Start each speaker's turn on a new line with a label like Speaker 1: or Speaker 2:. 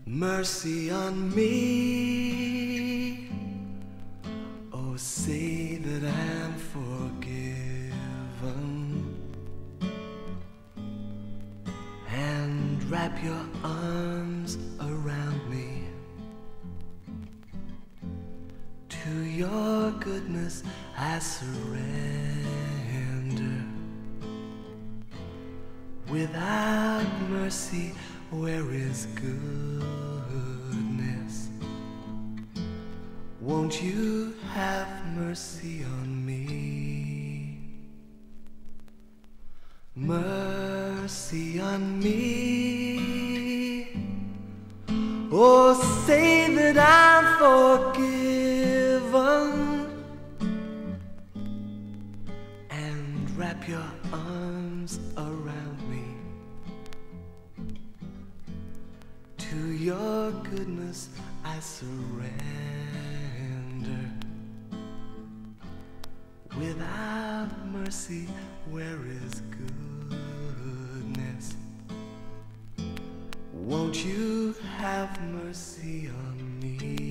Speaker 1: Mercy on me. Oh, say that I'm forgiven, and wrap your arms around me. To your goodness I surrender. Without mercy, where is goodness? Won't you have mercy on me? Mercy on me. Oh, say that I'm forgiven, and wrap your arms around me. To your goodness I surrender. Without mercy, where is goodness? Won't you have mercy on me?